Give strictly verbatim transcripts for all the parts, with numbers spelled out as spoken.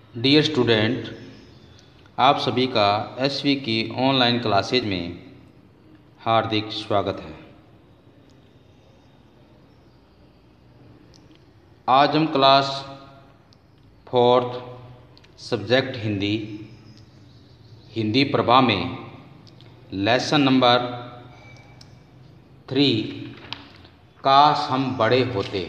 Dear student, आप सभी का एसवी की ऑनलाइन क्लासेज में हार्दिक स्वागत है। आज हम class fourth subject Hindi Hindi Prabha में लेसन नंबर थ्री काश हम बड़े होते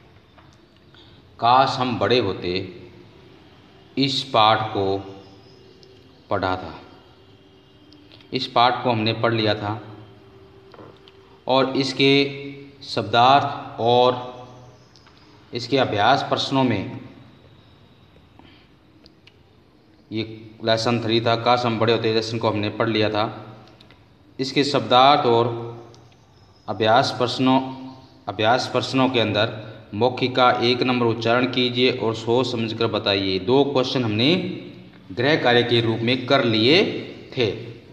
काश हम बड़े होते इस पाठ को पढ़ा था। इस पाठ को हमने पढ़ लिया था और इसके शब्दार्थ और इसके अभ्यास प्रश्नों में ये लेसन थ्री था, काश हम बड़े होते लेसन को हमने पढ़ लिया था। इसके शब्दार्थ और अभ्यास प्रश्नों अभ्यास प्रश्नों के अंदर मौखिक का एक नंबर उच्चारण कीजिए और सोच समझकर बताइए। दो क्वेश्चन हमने गृह कार्य के रूप में कर लिए थे।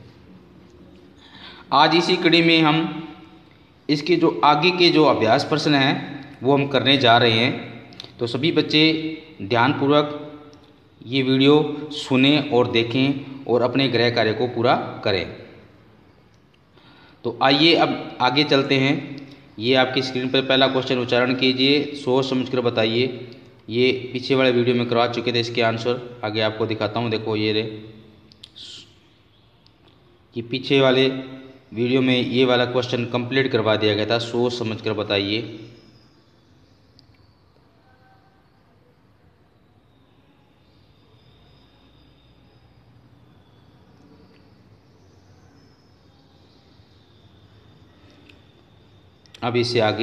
आज इसी कड़ी में हम इसके जो आगे के जो अभ्यास प्रश्न हैं वो हम करने जा रहे हैं। तो सभी बच्चे ध्यानपूर्वक ये वीडियो सुनें और देखें और अपने गृह कार्य को पूरा करें। तो आइए अब आगे चलते हैं। ये आपकी स्क्रीन पर पहला क्वेश्चन उच्चारण कीजिए, सोच समझकर बताइए। ये पीछे वाले वीडियो में करवा चुके थे, इसके आंसर आगे आपको दिखाता हूँ। देखो ये रे कि पीछे वाले वीडियो में ये वाला क्वेश्चन कंप्लीट करवा दिया गया था। सोच समझकर बताइए। अब इससे आगे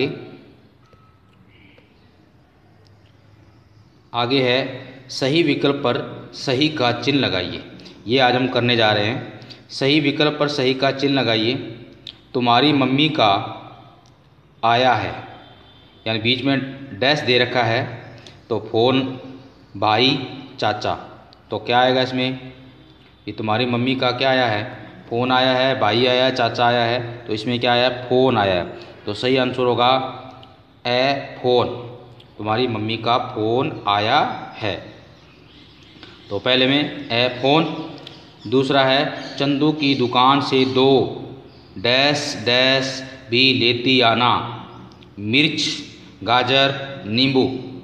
आगे है सही विकल्प पर सही का चिन्ह लगाइए। ये आज हम करने जा रहे हैं। सही विकल्प पर सही का चिन्ह लगाइए। तुम्हारी मम्मी का आया है, यानी बीच में डैश दे रखा है, तो फोन, भाई, चाचा। तो क्या आएगा इसमें? ये तुम्हारी मम्मी का क्या आया है? फ़ोन आया है, भाई आया है, चाचा आया है। तो इसमें क्या आया है? फ़ोन आया है। तो सही आंसर होगा ए फ़ोन। तुम्हारी मम्मी का फ़ोन आया है। तो पहले में ए फ़ोन। दूसरा है चंदू की दुकान से दो डैश डैश भी लेती आना, मिर्च, गाजर, नींबू।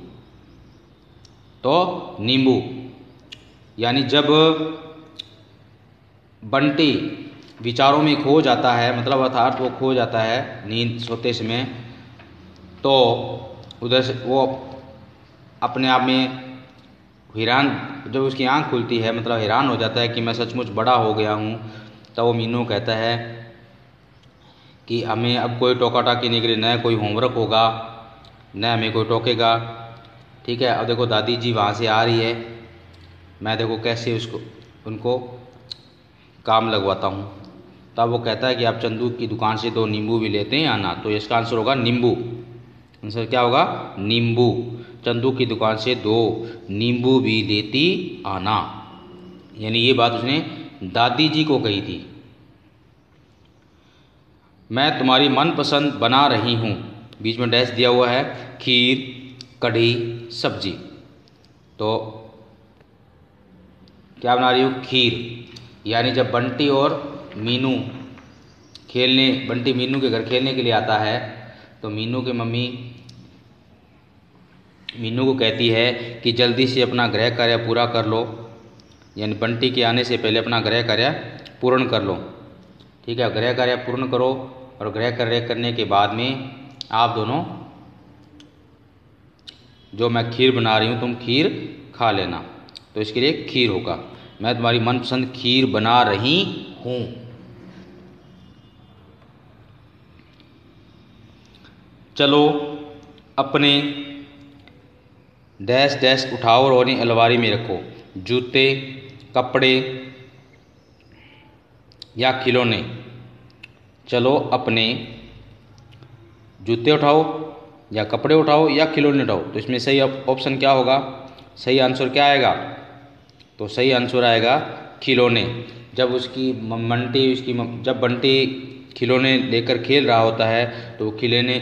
तो नींबू, यानी जब बंटी विचारों में खो जाता है, मतलब अर्थात वो खो जाता है नींद सोते समय, तो उधर से वो अपने आप में हैरान, जब उसकी आंख खुलती है मतलब हैरान हो जाता है कि मैं सचमुच बड़ा हो गया हूँ। तब वो मीनू कहता है कि हमें अब कोई टोका टाकी नहीं करेगी, न कोई होमवर्क होगा, न हमें कोई टोकेगा। ठीक है। अब देखो दादी जी वहाँ से आ रही है, मैं देखो कैसे उसको उनको काम लगवाता हूँ। तब वो कहता है कि आप चंदू की दुकान से दो नींबू भी लेते हैं आना। तो इसका आंसर होगा नींबू। आंसर क्या होगा? नींबू। चंदू की दुकान से दो नींबू भी लेती आना, यानी ये बात उसने दादी जी को कही थी। मैं तुम्हारी मनपसंद बना रही हूँ, बीच में डैश दिया हुआ है, खीर, कढ़ी, सब्जी। तो क्या बना रही हूँ? खीर। यानी जब बंटी और मीनू खेलने बंटी मीनू के घर खेलने के लिए आता है, तो मीनू की मम्मी मीनू को कहती है कि जल्दी से अपना गृह कार्य पूरा कर लो, यानी बंटी के आने से पहले अपना गृह कार्य पूर्ण कर लो। ठीक है। गृह कार्य पूर्ण करो और गृह कार्य करने के बाद में आप दोनों, जो मैं खीर बना रही हूँ, तुम खीर खा लेना। तो इसके लिए खीर होगा। मैं तुम्हारी मनपसंद खीर बना रही हूँ। चलो अपने डैश डैश उठाओ और उन्हें अलमारी में रखो। जूते, कपड़े या खिलौने। चलो अपने जूते उठाओ या कपड़े उठाओ या खिलौने उठाओ। तो इसमें सही ऑप्शन क्या होगा? सही आंसर क्या आएगा? तो सही आंसर आएगा खिलौने। जब उसकी बंटी उसकी जब बंटी खिलौने लेकर खेल रहा होता है तो खिलौने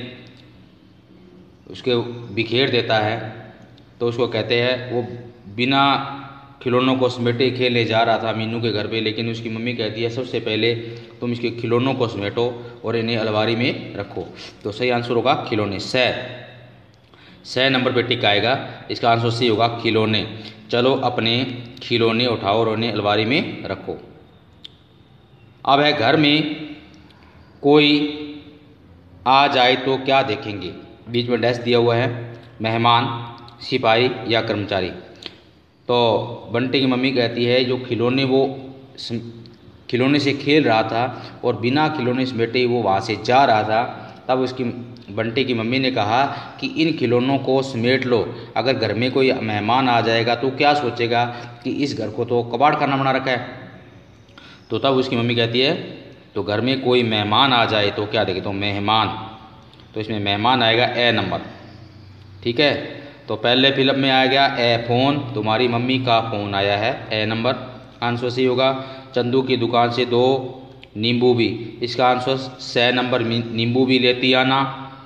उसके बिखेर देता है, तो उसको कहते हैं, वो बिना खिलौनों को समेटे खेलने जा रहा था मीनू के घर पे, लेकिन उसकी मम्मी कहती है सबसे पहले तुम इसके खिलौनों को समेटो और इन्हें अलमारी में रखो। तो सही आंसर होगा खिलौने। सै सै नंबर पे टिक आएगा, इसका आंसर सी होगा खिलौने। चलो अपने खिलौने उठाओ और उन्हें अलमारी में रखो। अब है घर में कोई आ जाए तो क्या देखेंगे, बीच में डैश दिया हुआ है, मेहमान, सिपाही या कर्मचारी। तो बंटी की मम्मी कहती है जो खिलौने वो खिलौने से खेल रहा था और बिना खिलौने समेटे वो वहाँ से जा रहा था, तब उसकी बंटी की मम्मी ने कहा कि इन खिलौनों को समेट लो, अगर घर में कोई मेहमान आ जाएगा तो क्या सोचेगा कि इस घर को तो कबाड़ खाना बना रखा है। तो तब उसकी मम्मी कहती है तो घर में कोई मेहमान आ जाए तो क्या देखे, तो मेहमान, तो इसमें मेहमान आएगा ए नंबर। ठीक है, तो पहले फिलअप में आ गया ए फ़ोन, तुम्हारी मम्मी का फ़ोन आया है, ए नंबर आंसर सी होगा। चंदू की दुकान से दो नींबू भी, इसका आंसर सै नंबर, नींबू भी लेती आना।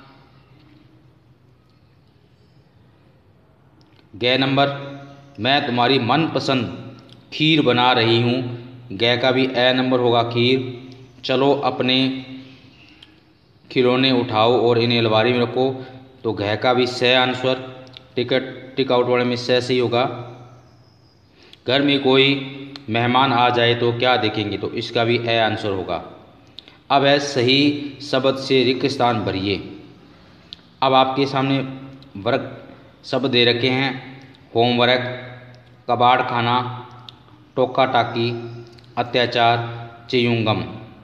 गे नंबर, मैं तुम्हारी मनपसंद खीर बना रही हूँ, गे का भी ए नंबर होगा खीर। चलो अपने खिलौने उठाओ और इन्हें अलमारी में रखो, तो घे का भी सै आंसर, टिकट टिक आउट वाले में सै सही होगा। घर में कोई मेहमान आ जाए तो क्या देखेंगे, तो इसका भी ए आंसर होगा। अब है सही शब्द से रिक्त स्थान भरिए। अब आपके सामने वर्ग शब्द दे रखे हैं, होमवर्क, कबाड़ खाना, टोका टाकी, अत्याचार, च्युइंगम।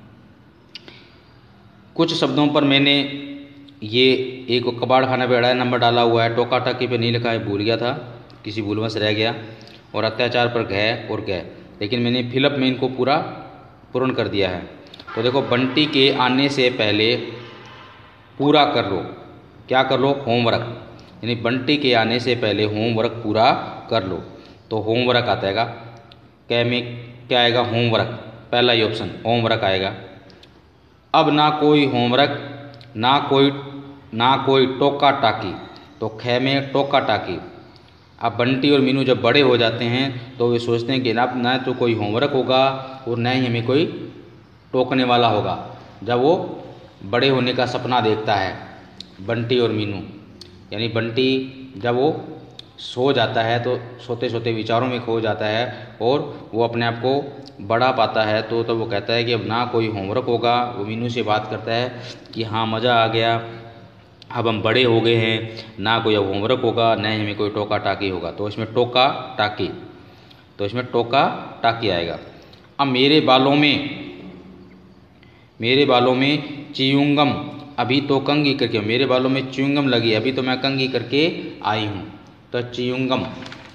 कुछ शब्दों पर मैंने ये एक कबाड़ खाना पे अढ़ाई नंबर डाला हुआ है, टोका टाकी पे नहीं लिखा है, भूल गया था, किसी भूलवश रह गया, और अत्याचार पर घे और गए, लेकिन मैंने फिलअप में इनको पूरा पूर्ण कर दिया है। तो देखो, बंटी के आने से पहले पूरा कर लो, क्या कर लो, होमवर्क, यानी बंटी के आने से पहले होमवर्क पूरा कर लो, तो होमवर्क आता है। कै में क्या आएगा, होमवर्क, पहला ही ऑप्शन होमवर्क आएगा। अब ना कोई होमवर्क, ना कोई ना कोई टोका टाकी, तो खे में टोका टाकी। अब बंटी और मीनू जब बड़े हो जाते हैं तो वे सोचते हैं कि ना ना तो कोई होमवर्क होगा और न ही हमें कोई टोकने वाला होगा। जब वो बड़े होने का सपना देखता है बंटी और मीनू, यानी बंटी जब वो सो जाता है तो सोते सोते विचारों में खो जाता है और वो अपने आप को बढ़ा पाता है, तो तब तो वो कहता है कि अब ना कोई होमवर्क होगा। वो मीनू से बात करता है कि हाँ मज़ा आ गया, अब हम बड़े हो गए हैं, ना कोई अब होमवर्क होगा, न ही हमें कोई टोका टाकी होगा। तो इसमें टोका टाकी, तो इसमें टोका टाकी आएगा। अब मेरे बालों में मेरे बालों में च्युइंगम, अभी तो कंघी करके, मेरे बालों में च्युइंगम लगी, अभी तो मैं कंघी करके आई हूँ, तो च्युइंगम।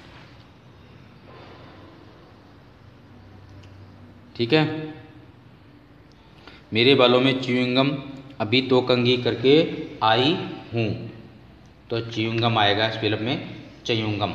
ठीक है, मेरे बालों में च्युइंगम, अभी तो कंघी करके आई हूँ, तो च्युइंगम आएगा इस फिल्म में, च्युइंगम।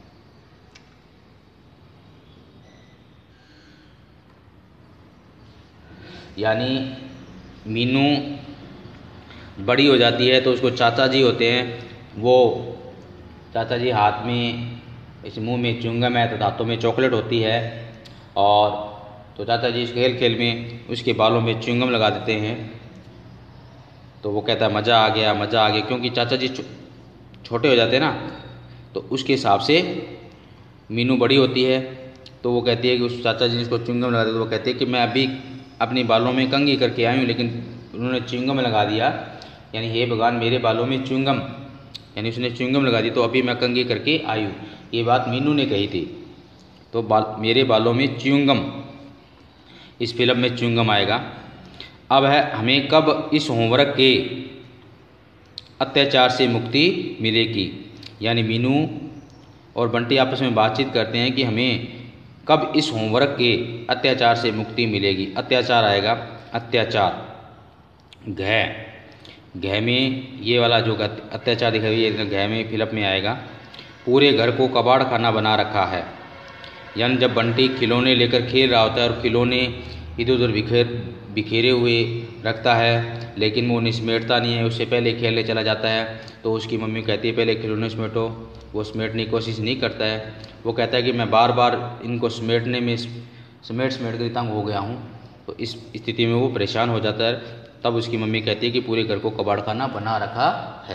यानी मीनू बड़ी हो जाती है तो उसको चाचा जी होते हैं, वो चाचा जी हाथ में, इस मुंह में च्युइंगम है तो दांतों में चॉकलेट होती है, और तो चाचा जी इस खेल खेल में उसके बालों में च्युइंगम लगा देते हैं। तो वो कहता है मज़ा आ गया, मज़ा आ गया, क्योंकि चाचा जी छोटे हो जाते हैं ना, तो उसके हिसाब से मीनू बड़ी होती है, तो वो कहती है कि उस चाचा जी ने उसको च्युइंगम लगा दिया, तो वो कहती है कि मैं अभी अपने बालों में कंघी करके आई हूँ, लेकिन उन्होंने च्युइंगम लगा दिया, यानी हे भगवान मेरे बालों में च्युइंगम, यानी उसने च्युइंगम लगा दी, तो अभी मैं कंघी करके आई हूँ, ये बात मीनू ने कही थी। तो बाल मेरे बालों में च्युइंगम, इस फिल्म में च्युइंगम आएगा। अब है हमें कब इस होमवर्क के अत्याचार से मुक्ति मिलेगी, यानी मीनू और बंटी आपस में बातचीत करते हैं कि हमें कब इस होमवर्क के अत्याचार से मुक्ति मिलेगी। अत्याचार आएगा, अत्याचार, घै, घै में ये वाला जो अत्याचार दिखाई हुई है, घै में फिलअप में आएगा। पूरे घर को कबाड़ खाना बना रखा है, यानी जब बंटी खिलौने लेकर खेल रहा होता है और खिलौने इधर उधर बिखेर बिखेरे हुए रखता है लेकिन वो उन्हें समेटता नहीं है, उससे पहले खेलने चला जाता है। तो उसकी मम्मी कहती है पहले खिलौने समेटो, वो समेटने की कोशिश नहीं करता है। वो कहता है कि मैं बार बार इनको समेटने में समेट समेट कर तंग हो गया हूँ। तो इस स्थिति में वो परेशान हो जाता है। तब उसकी मम्मी कहती है कि पूरे घर को कबाड़ खाना बना रखा है।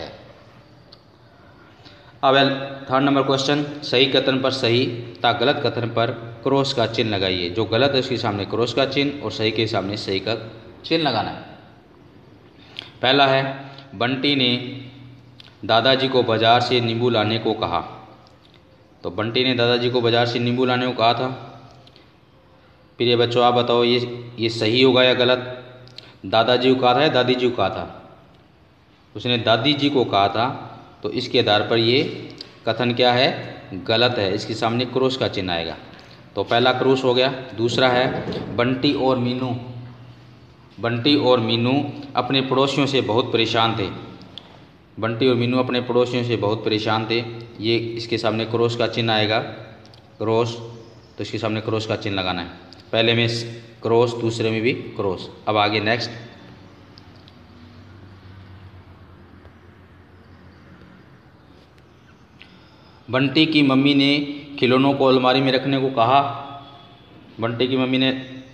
अब थर्ड नंबर क्वेश्चन, सही कथन पर सही तथा गलत कथन पर क्रॉस का चिन्ह लगाइए। जो गलत है उसके सामने क्रॉस का चिन्ह और सही के सामने सही का चिन्ह लगाना है। पहला है, बंटी ने दादाजी को बाजार से नींबू लाने को कहा। तो बंटी ने दादाजी को बाजार से नींबू लाने को कहा था। फिर ये बच्चों आप बताओ ये ये सही होगा या गलत? दादाजी को कहा था या दादी जी को कहा था? उसने दादी जी को कहा था, तो इसके आधार पर ये कथन क्या है? गलत है। इसके सामने क्रॉस का चिन्ह आएगा। तो पहला क्रॉस हो गया। दूसरा है, बंटी और मीनू बंटी और मीनू अपने पड़ोसियों से बहुत परेशान थे। बंटी और मीनू अपने पड़ोसियों से बहुत परेशान थे। ये इसके सामने क्रॉस का चिन्ह आएगा, क्रॉस। तो इसके सामने क्रॉस का चिन्ह लगाना है। पहले में क्रॉस, दूसरे में भी क्रॉस। अब आगे नेक्स्ट, बंटी की मम्मी ने खिलौनों को अलमारी में रखने को कहा। बंटी की मम्मी ने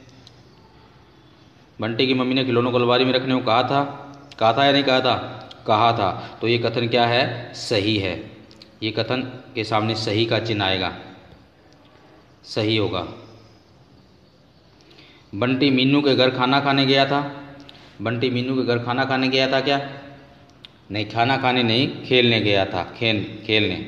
बंटी की मम्मी ने खिलौनों को अलमारी में रखने को कहा था। कहा था या नहीं कहा था? कहा था। तो ये कथन क्या है? सही है। ये कथन के सामने सही का चिन्ह आएगा, सही होगा। बंटी मीनू के घर खाना खाने गया था। बंटी मीनू के घर खाना खाने गया था क्या? नहीं, खाना खाने नहीं, खेलने गया था। खेल खेलने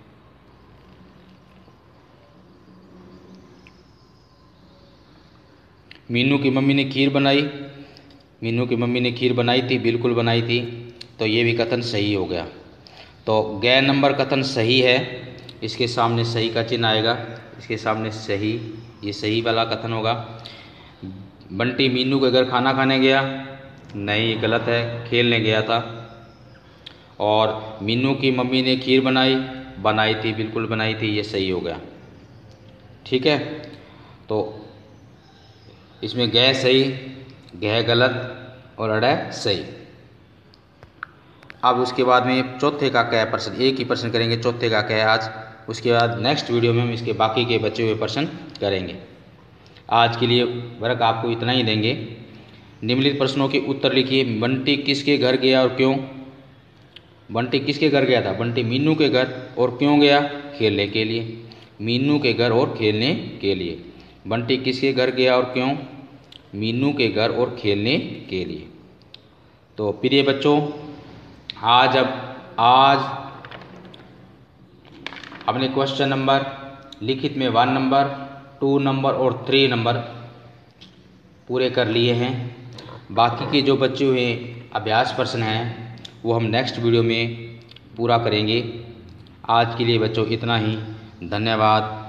मीनू की मम्मी ने खीर बनाई। मीनू की मम्मी ने खीर बनाई थी, बिल्कुल बनाई थी। तो ये भी कथन सही हो गया। तो गै नंबर कथन सही है। इसके सामने सही का चिन्ह आएगा, इसके सामने सही, ये सही वाला कथन होगा। बंटी मीनू के घर खाना खाने गया, नहीं, ये गलत है, खेलने गया था। और मीनू की मम्मी ने खीर बनाई, बनाई थी, बिल्कुल बनाई थी, ये सही हो गया। ठीक है, तो इसमें गै सही, गह गलत और अड़ै सही। अब उसके बाद में चौथे का क्या प्रश्न, एक ही प्रश्न करेंगे चौथे का क्या है आज। उसके बाद नेक्स्ट वीडियो में हम इसके बाकी के बचे हुए प्रश्न करेंगे। आज के लिए वर्क आपको इतना ही देंगे। निम्नलिखित प्रश्नों के उत्तर लिखिए। बंटी किसके घर गया और क्यों? बंटी किसके घर गया था? बंटी मीनू के घर। और क्यों गया? खेलने के लिए। मीनू के घर और खेलने के लिए। बंटी किसके घर गया और क्यों? मीनू के घर और खेलने के लिए। तो प्रिय बच्चों, आज अब आज अपने क्वेश्चन नंबर लिखित में वन नंबर, टू नंबर और थ्री नंबर पूरे कर लिए हैं। बाकी के जो बचे हुए अभ्यास प्रश्न हैं वो हम नेक्स्ट वीडियो में पूरा करेंगे। आज के लिए बच्चों इतना ही। धन्यवाद।